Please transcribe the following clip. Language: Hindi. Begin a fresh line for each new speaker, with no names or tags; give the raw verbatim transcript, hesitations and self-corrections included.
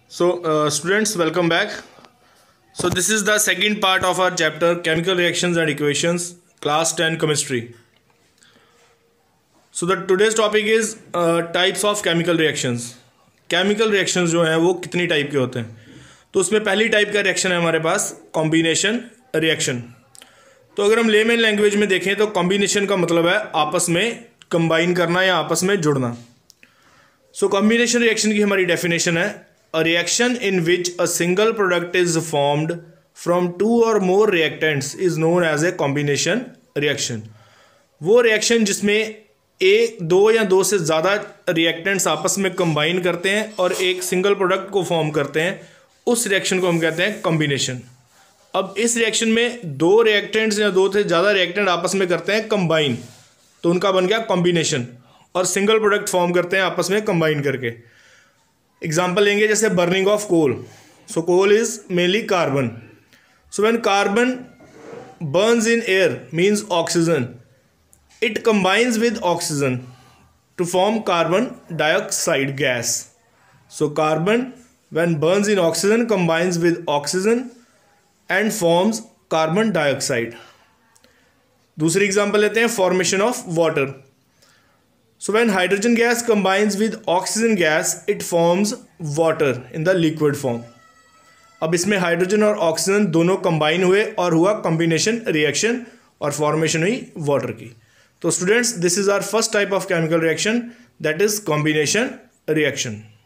So, uh, students, welcome back. So, this is the second part of our chapter Chemical Reactions and Equations, Class ten Chemistry. So, the today's topic is uh, types of chemical reactions. Chemical reactions जो हैं वो कितनी टाइप के होते हैं? तो उसमें पहली टाइप का रिएक्शन है हमारे पास कॉम्बिनेशन रिएक्शन. तो अगर हम लेमन लैंग्वेज में देखें तो कॉम्बिनेशन का मतलब है आपस में कंबाइन करना या आपस में जुड़ना. सो कॉम्बिनेशन रिएक्शन की हमारी डेफिनेशन है a reaction in which a single product is formed from two or more reactants is known as a combination reaction. वो रिएक्शन जिसमें एक दो या दो से ज़्यादा रिएक्टेंट्स आपस में कंबाइन करते हैं और एक सिंगल प्रोडक्ट को फॉर्म करते हैं, उस रिएक्शन को हम कहते हैं कॉम्बिनेशन. अब इस रिएक्शन में दो रिएक्टेंट्स या दो से ज़्यादा रिएक्टेंट आपस में करते हैं कंबाइन, तो उनका बन गया कॉम्बिनेशन, और सिंगल प्रोडक्ट फॉर्म करते हैं आपस में कंबाइन करके. एग्जाम्पल लेंगे जैसे burning of coal. So coal is mainly carbon. So when carbon burns in air means oxygen, it combines with oxygen to form carbon dioxide gas. So carbon when burns in oxygen combines with oxygen and forms carbon dioxide. दूसरी एग्जाम्पल लेते हैं formation of water. So when hydrogen gas combines with oxygen gas, it forms water in the liquid form. अब इसमें हाइड्रोजन और ऑक्सीजन दोनों कंबाइन हुए और हुआ कॉम्बिनेशन रिएक्शन और फॉर्मेशन हुई वाटर की. तो students, this is our first type of chemical reaction, that is combination reaction.